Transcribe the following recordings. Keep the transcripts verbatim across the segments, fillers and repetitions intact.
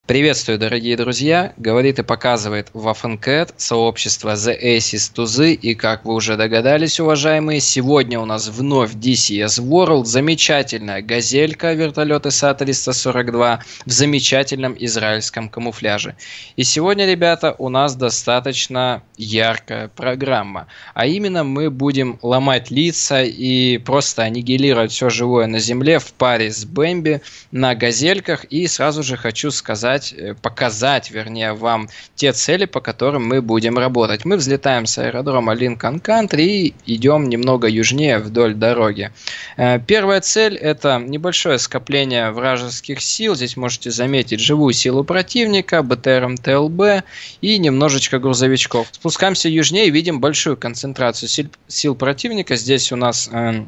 Приветствую, дорогие друзья! Говорит и показывает Waffencat, сообщество The Aces Тузы. И как вы уже догадались, уважаемые, сегодня у нас вновь ди си эс World. Замечательная газелька, вертолет эс а триста сорок два в замечательном израильском камуфляже. И сегодня, ребята, у нас достаточно яркая программа. А именно мы будем ломать лица и просто аннигилировать все живое на земле в паре с Бэмби на газельках. И сразу же хочу сказать, показать, вернее, вам те цели, по которым мы будем работать. Мы взлетаем с аэродрома Линкольн Кантри и идем немного южнее вдоль дороги. Первая цель — это небольшое скопление вражеских сил. Здесь можете заметить живую силу противника, бэ тэ эр эм тэ эл бэ и немножечко грузовичков. Спускаемся южнее и видим большую концентрацию сил, сил противника. Здесь у нас...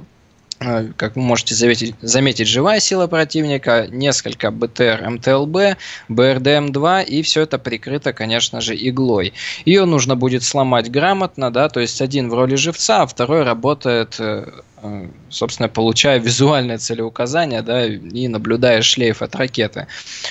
как вы можете заметить, заметить, живая сила противника, несколько бэ тэ эр эм тэ эл бэ, бэ эр дэ эм два, и все это прикрыто, конечно же, иглой. Ее нужно будет сломать грамотно, да, то есть один в роли живца, а второй работает, собственно, получая визуальное целеуказание, да, и наблюдая шлейф от ракеты.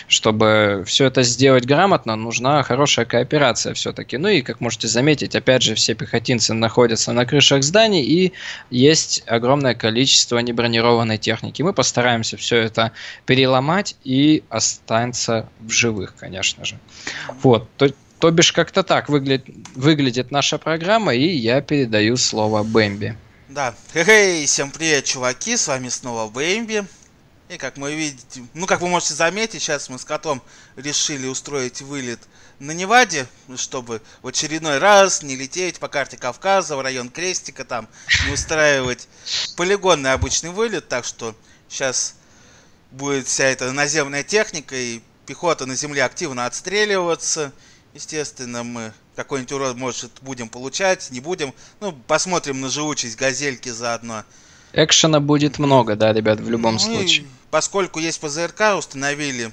Чтобы все это сделать грамотно, нужна хорошая кооперация все-таки. Ну и, как можете заметить, опять же, все пехотинцы находятся на крышах зданий, и есть огромное количество небронированной техники. Мы постараемся все это переломать и останется в живых, конечно же. Вот, то, то бишь как-то так выглядит, выглядит наша программа, и я передаю слово Бэмби. Да, хе-хей, всем привет, чуваки, с вами снова Бэмби. И как мы видите, ну как вы можете заметить, сейчас мы с котом решили устроить вылет на Неваде, чтобы в очередной раз не лететь по карте Кавказа в район Крестика, там не устраивать полигонный обычный вылет. Так что сейчас будет вся эта наземная техника и пехота на земле активно отстреливаться. Естественно, мы какой-нибудь урон, может, будем получать, не будем. Ну, посмотрим на живучесть газельки заодно. Экшена будет много, да, ребят, в любом ну, случае. Поскольку есть пэ зэ эр ка, установили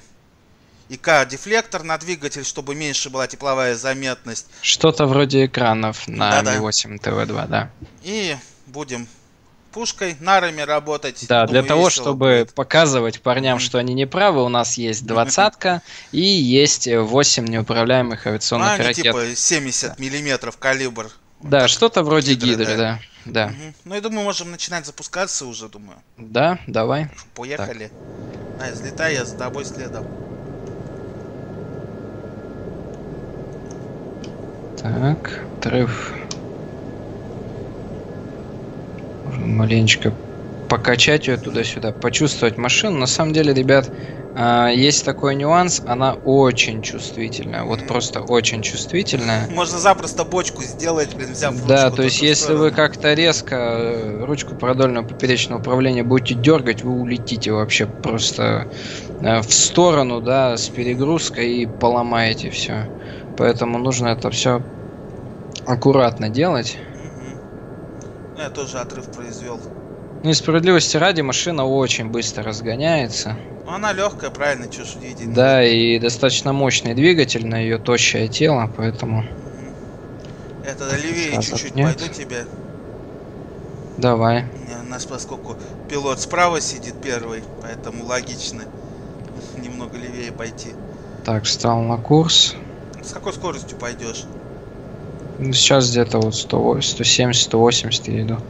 и ка-дефлектор на двигатель, чтобы меньше была тепловая заметность. Что-то вроде экранов на Да-да. ми восемь тэ вэ два, да. И будем пушкой, нарами работать. Да, Думаю, для того, весело чтобы будет. показывать парням, Mm-hmm. что они не правы, у нас есть двадцатка и есть восемь неуправляемых авиационных ну, они ракет. типа семьдесят миллиметров калибр. Да, Вот что-то вроде гидры, гидры, да. да. Угу. Ну, я думаю, можем начинать запускаться уже, думаю. Да, давай. Поехали. А, взлетай, я за тобой следом. Так, отрыв. Можно маленечко покачать ее туда-сюда, почувствовать машину. На самом деле, ребят, есть такой нюанс, она очень чувствительная, вот mm-hmm. просто очень чувствительная. Можно запросто бочку сделать, блин, взяв ручку. Да, то есть если сторону. вы как-то резко ручку продольного поперечного управления будете дергать, вы улетите вообще просто в сторону, да, с перегрузкой и поломаете все. Поэтому нужно это все аккуратно делать. Mm-hmm. Я тоже отрыв произвел. Ну и справедливости ради, машина очень быстро разгоняется. Ну, она легкая, правильно, чё ж видеть. Да, и достаточно мощный двигатель на ее тощее тело, поэтому... Я тогда левее чуть-чуть пойду тебе. Давай. У нас, поскольку пилот справа сидит первый, поэтому логично немного левее пойти. Так, встал на курс. С какой скоростью пойдешь? Сейчас где-то вот сто семьдесят - сто восемьдесят я иду.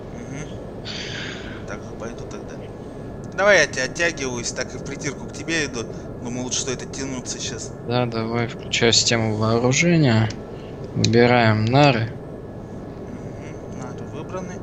Давай я тебя оттягиваюсь, так и в притирку к тебе иду. Думаю, лучше стоит оттянуться сейчас. Да, давай, включаю систему вооружения. Выбираем нары. Угу, нары выбраны.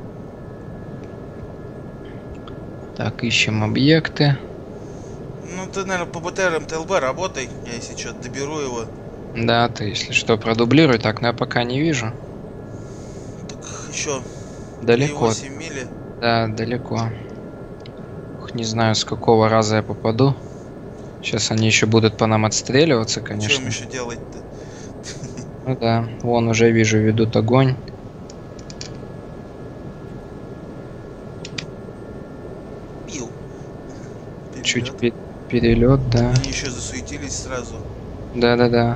Так, ищем объекты. Ну, ты, наверное, по бэ тэ эр эм тэ эл бэ работай. Я, если что, доберу его. Да, ты, если что, продублируй. Так, но я пока не вижу. Так, еще далеко. восемь мили. Да, далеко. Не знаю, с какого раза я попаду. Сейчас они еще будут по нам отстреливаться, конечно. Что им еще делать-то? Ну да, вон уже вижу, ведут огонь. Пил. Чуть пе перелет, да. Они еще засуетились сразу. Да-да-да.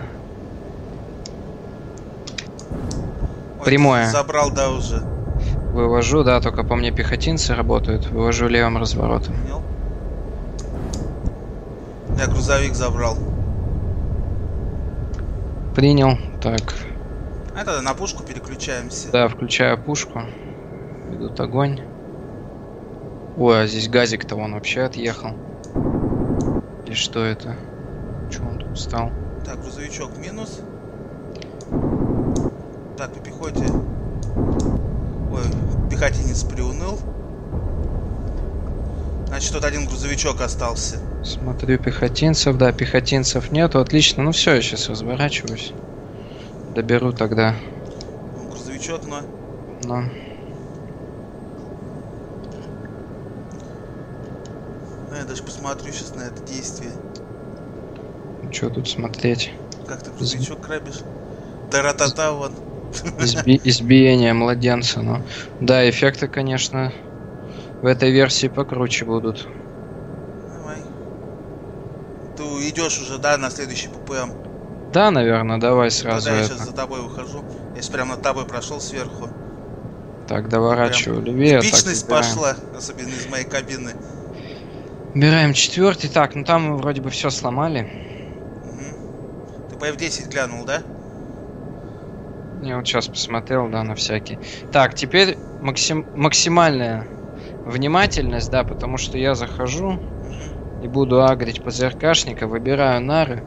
Прямое. Забрал, да, уже. Вывожу, да, только по мне пехотинцы работают. Вывожу левым разворотом. Понял. Я грузовик забрал. Принял. Так. А тогда на пушку переключаемся. Да, включаю пушку. Идут огонь. Ой, а здесь газик-то он вообще отъехал. И что это? Чего он тут встал? Так, грузовичок минус. Так, по пехоте. Ой, пехотинец приуныл. Значит, тут один грузовичок остался. Смотрю пехотинцев, да, пехотинцев нету, отлично. Ну все, я сейчас разворачиваюсь. Доберу тогда. Грузовичок, но... Но. Ну, я даже посмотрю сейчас на это действие. Что тут смотреть? Как ты грузовичок грабишь? Таратата вон. Изби избиение младенца, ну. Да, эффекты, конечно, в этой версии покруче будут. Давай. Ты идешь уже, да, на следующий ППМ? Да, наверное, давай сразу. Тогда я это. сейчас за тобой выхожу. Я сейчас прям над тобой прошел сверху. Так, доворачиваю левее. Эпичность пошла, особенно из моей кабины. Убираем четвертый. Так, ну там мы вроде бы все сломали. Угу. Ты по эф десять глянул, да? Я вот сейчас посмотрел, да, на всякий. Так, теперь максим максимальная внимательность, да, потому что я захожу угу. и буду агрить ПЗРКшника, выбираю нары.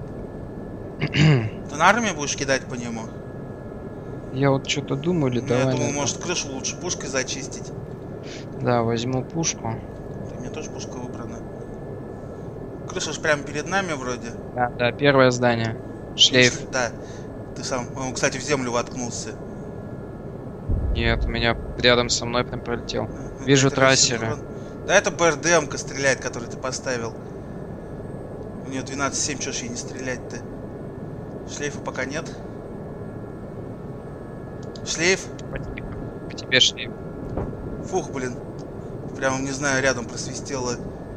Ты нарами будешь кидать по нему? Я вот что-то думаю, или ну, давай... Я думаю, это... может крышу лучше пушкой зачистить. Да, возьму пушку. У меня тоже пушка выбрана. Крыша ж прямо перед нами вроде. Да, да, первое здание. Шлейф. Да. Ты сам, он, кстати, в землю воткнулся. Нет, у меня рядом со мной прям пролетел. Это Вижу это трассера. Да, это БРДМ-ка стреляет, который ты поставил. У нее двенадцать семь, чё ж ей не стрелять-то? Шлейфа пока нет. Шлейф? По тебе шлейф. Фух, блин. Прям, не знаю, рядом просвистело.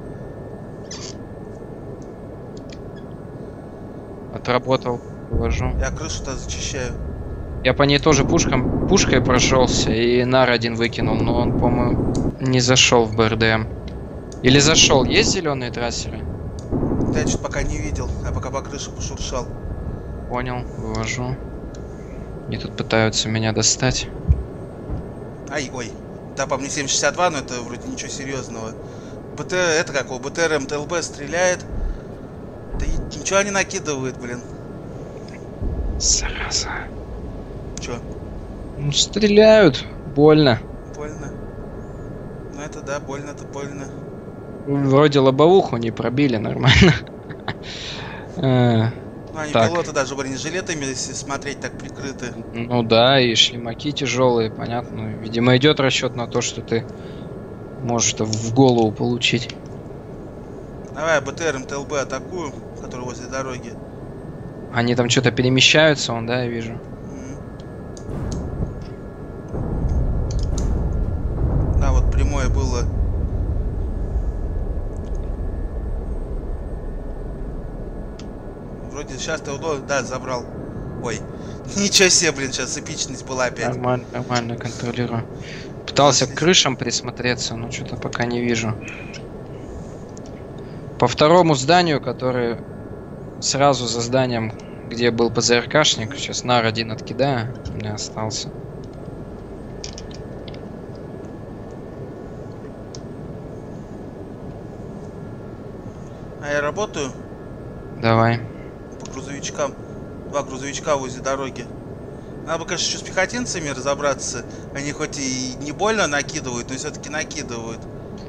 Отработал, вывожу. Я крышу-то зачищаю. Я по ней тоже пушком, пушкой прошелся и нар один выкинул, но он, по-моему, не зашел в БРДМ. Или зашел? Есть зеленые трассеры? Да, я что-то пока не видел, а пока по крыше пошуршал. Понял, вывожу. Они тут пытаются меня достать. Ай, ой. Да, по мне семь шестьдесят два, но это вроде ничего серьезного. БТ, это как его, БТР МТЛБ стреляет. Да и ничего не накидывает, блин. Зараза. Чё? Ну, стреляют. Больно. Больно. Ну это да, больно-то больно. Вроде лобовуху не пробили нормально. Ну, они так. пилоты даже бронежилетами, если смотреть, так прикрыты. Ну да, и шлемаки тяжелые, понятно. Видимо, идет расчет на то, что ты можешь это в голову получить. Давай, БТР МТЛБ атакую, который возле дороги. Они там что-то перемещаются, он, да, я вижу. Да, вот прямое было. Вроде сейчас ты удобно, да, забрал. Ой, ничего себе, блин, сейчас эпичность была опять. Нормально, нормально контролирую. Пытался к крышам присмотреться, но что-то пока не вижу. По второму зданию, которое сразу за зданием, где был ПЗРКшник, сейчас нар один откидаю, у меня остался. А я работаю? Давай. По грузовичкам. Два грузовичка возле дороги. Надо бы, конечно, еще с пехотинцами разобраться. Они хоть и не больно накидывают, но все-таки накидывают.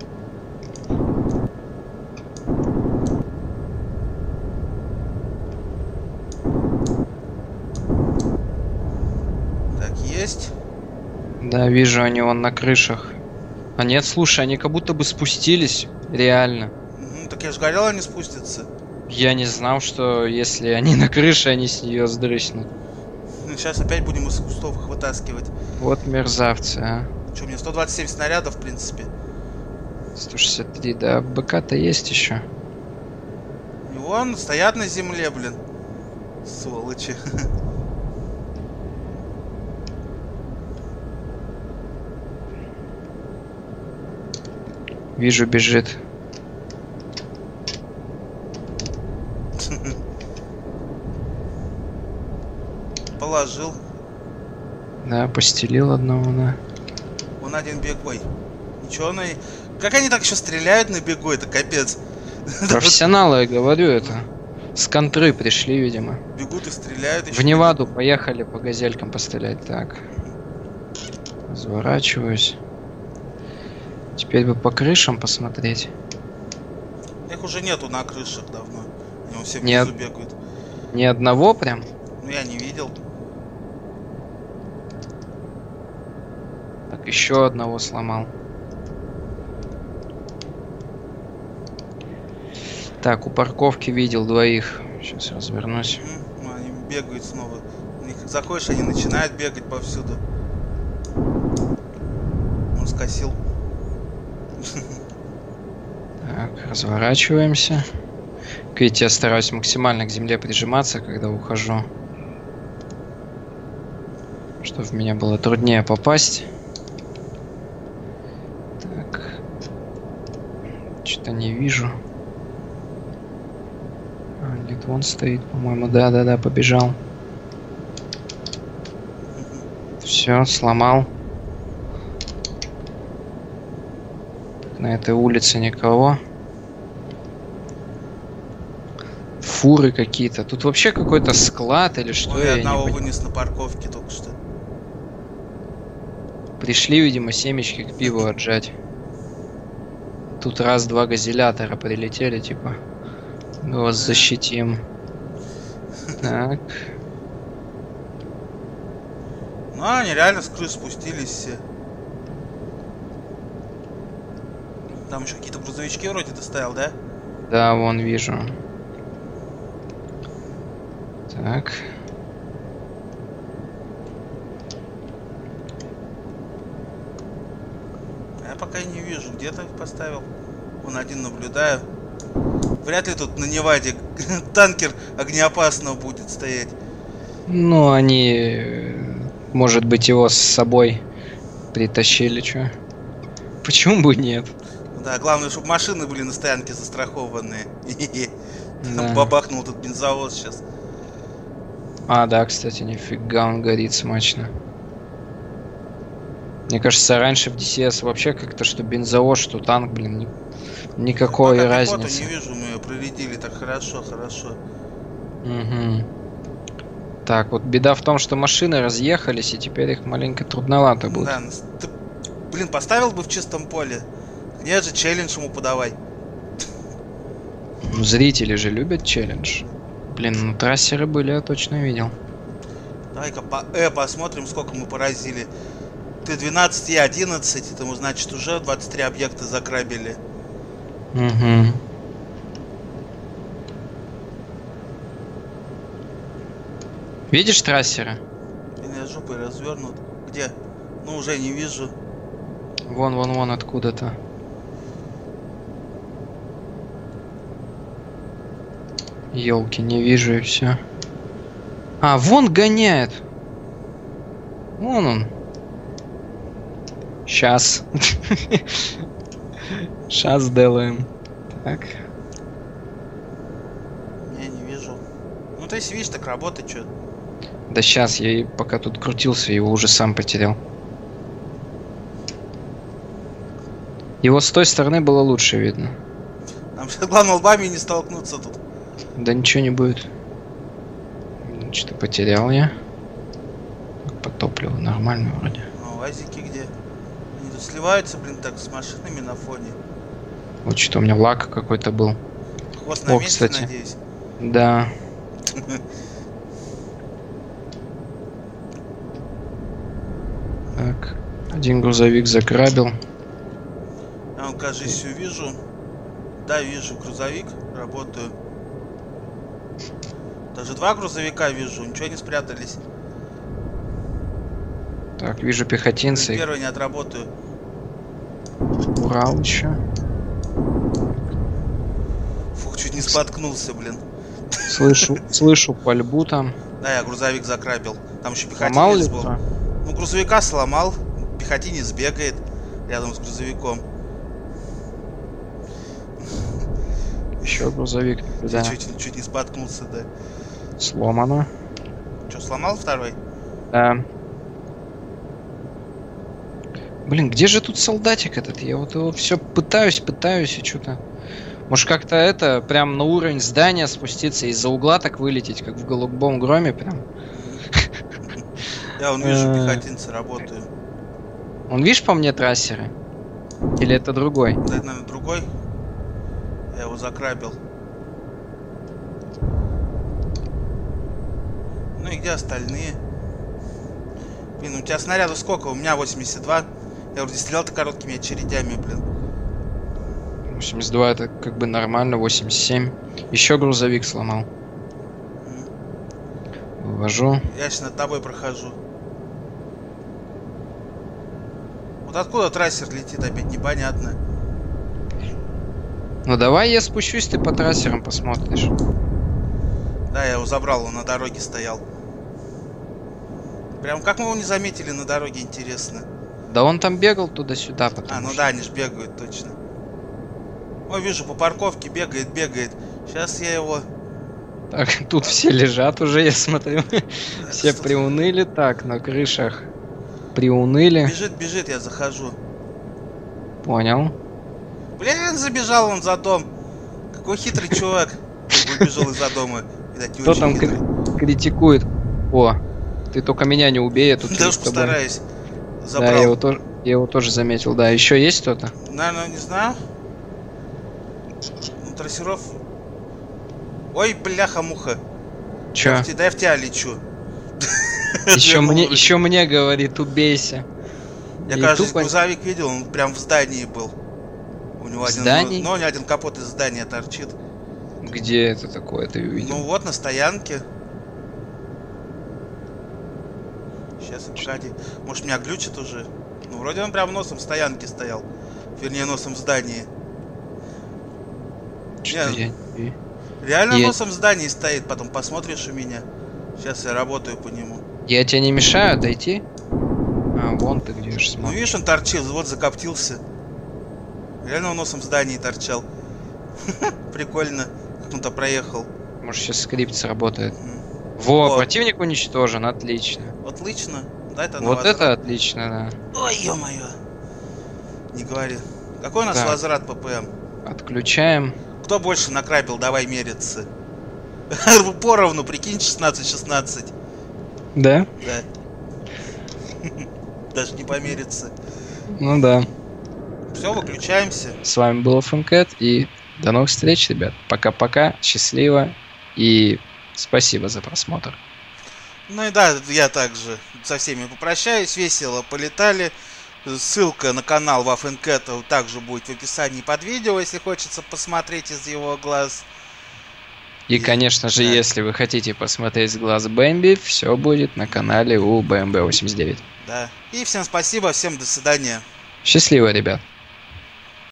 Так, есть. Да, вижу, они вон на крышах. А нет, слушай, они как будто бы спустились. Реально. Ну, так я же говорил, они спустятся. Я не знал, что если они на крыше, они с нее сдрыснут. Ну, сейчас опять будем из кустов их вытаскивать. Вот мерзавцы, а. Что, у меня сто двадцать семь снарядов, в принципе. сто шестьдесят три, да, БК-то есть еще. И вон, стоят на земле, блин. Сволочи. Вижу, бежит. положил. Да, постелил одного, да. Вон один бег. Ой, ничего, ну и... Как они так еще стреляют на бегу, это капец. Профессионалы, я говорю, это. С контры пришли, видимо. Бегут и стреляют. В Неваду поехали по газелькам пострелять. Так. Разворачиваюсь. Теперь бы по крышам посмотреть. Их уже нету на крышах давно. Они все Нет. внизу бегают. Ни одного прям? Ну я не видел. Так, еще одного сломал. Так, у парковки видел двоих. Сейчас развернусь. Ну, они бегают снова. У них заходишь, они начинают бегать повсюду. Он скосил. Так, разворачиваемся. Видите, я стараюсь максимально к земле прижиматься, когда ухожу. Чтобы в меня было труднее попасть. Так. Что-то не вижу. А, нет, вон стоит, по-моему. Да-да-да, побежал. Все, сломал. На этой улице никого. Фуры какие-то. Тут вообще какой-то склад или что? Ой, я одного не вынес на парковке только что. Пришли, видимо, семечки к пиву отжать. Тут раз-два газелятора прилетели, типа. Мы вас защитим. Так. Ну, они реально с крыш спустились все. Там еще какие-то грузовички вроде доставил, да? Да, вон вижу. Так. Я пока не вижу, где-то их поставил. Вон один наблюдаю. Вряд ли тут на Неваде танкер огнеопасного будет стоять. Ну, они, может быть, его с собой притащили, чё? Почему бы нет? Да, главное, чтобы машины были на стоянке застрахованные. Да. Бабахнул тут бензовоз сейчас. А, да, кстати, нифига он горит смачно. Мне кажется, раньше в ди си эс вообще как-то, что бензовоз, что танк, блин, ни- никакой Пока разницы. пехоту не вижу, мы ее проредили так хорошо, хорошо. Угу. Так, вот беда в том, что машины разъехались, и теперь их маленько трудновато будет. Да, ну, ты, блин, поставил бы в чистом поле. Нет же, челлендж ему подавай. Ну, зрители же любят челлендж. Блин, ну трассеры были, я точно видел. Давай-ка по Э посмотрим, сколько мы поразили. Ты двенадцать, я одиннадцать, это значит уже двадцать три объекта заграбили. Угу. Видишь трассера? Я жопой развернут. Где? Ну уже не вижу. Вон, вон, вон откуда-то. Елки, не вижу и все. А, вон гоняет. Вон он. Сейчас. Сейчас сделаем. Так. Я не вижу. Ну ты если видишь, так работает что. Да сейчас, я и пока тут крутился, его уже сам потерял. Его с той стороны было лучше видно. Нам сейчас главное лбами не столкнуться тут. Да ничего не будет. Что-то потерял я. По топливу нормально вроде. А УАЗики где? Они тут сливаются, блин, так с машинами на фоне. Вот что у меня лак какой-то был. Хвост на О, месте, кстати. надеюсь. Да. Так. Один грузовик заграбил. Я вам, кажется, увижу. Да, вижу грузовик, работаю. Даже два грузовика вижу, ничего не спрятались. Так, вижу пехотинцы. Первый не отработаю. Урал еще. Фух, чуть не споткнулся, блин. Слышу, слышу пальбу там. Да, я грузовик закрабил. Там еще Сломал ли пехотинец был. кто? Ну, грузовика сломал. Пехотинец бегает рядом с грузовиком. Еще грузовик. Я Да. чуть, чуть не споткнулся, да. Сломано. Что, сломал второй? Да. Блин, где же тут солдатик этот? Я вот его все пытаюсь, пытаюсь и что-то... Может как-то это, прям на уровень здания спуститься, из-за угла так вылететь, как в голубом громе прям. Я вон вижу, пехотинцы работают. Он, видишь, по мне трассеры? Или это другой? Да, это, наверное, другой. Я его закрабил. Ну и где остальные? Блин, у тебя снарядов сколько? У меня восемьдесят два. Я вроде стрелял-то короткими очередями, блин. восемьдесят два это как бы нормально, восемьдесят семь. Еще грузовик сломал. Вывожу. Я сейчас над тобой прохожу. Вот откуда трассер летит, опять непонятно. Ну давай я спущусь, ты по трассерам посмотришь. Да, я его забрал, он на дороге стоял. Прям как мы его не заметили на дороге, интересно. Да он там бегал туда-сюда, потому А, ну что... да, они ж бегают, точно. Ой, вижу, по парковке бегает, бегает. Сейчас я его... Так, тут все лежат уже, я смотрю. Все Что? приуныли. Так, на крышах приуныли. Бежит, бежит, я захожу. Понял. Блин, забежал он за дом. Какой хитрый чувак. Выбежал из-за дома. Видать, не Кто очень там хитрый. кри- критикует? О, ты только меня не убей, я тут Да есть уж с тобой. постараюсь. Да, Забрал. я его, тоже, я его тоже заметил. Да, еще есть кто-то? Наверное, не знаю. Ну, трассеров... Ой, бляха-муха. Че? Я в те- Да я в тебя лечу. Еще Я мне, был- еще мне говорит, убейся. Я, И кажется, тупо- грузовик видел, он прям в здании был. У него В один, здании? ну, у него один капот из здания торчит. Где это такое ты увидел? Ну вот, на стоянке. Сейчас, погоди. Может, меня глючит уже? Ну, вроде он прям носом в стоянке стоял. Вернее, носом в здании. Что-то не, я... Реально Я- носом в здании стоит, потом посмотришь у меня. Сейчас я работаю по нему. Я тебе не мешаю дойти? А, вон ты где же Ну, смотришь. видишь, он торчил, вот закоптился. Реально он носом в здании торчал. Прикольно, как он-то проехал. Может, сейчас скрипт сработает. М. Во, О. противник уничтожен, отлично. Отлично. Да, это на Вот возврат. это отлично, да. Ой, ё-моё. Не говори. Какой у нас Так. возврат ППМ? Отключаем. Кто больше накрабил, давай мериться. Поровну, прикинь, шестнадцать шестнадцать. Да? Да. Даже не помериться. Ну да. Все, выключаемся. С вами был Фанкэт, и до новых встреч, ребят. Пока-пока, счастливо, и спасибо за просмотр. Ну и да, я также со всеми попрощаюсь. Весело полетали. Ссылка на канал Waffenkett также будет в описании под видео, если хочется посмотреть из его глаз. И, конечно же, Да. если вы хотите посмотреть с глаз Бэмби, все будет на канале у бэ эм бэ восемьдесят девять. Да. И всем спасибо, всем до свидания. Счастливо, ребят.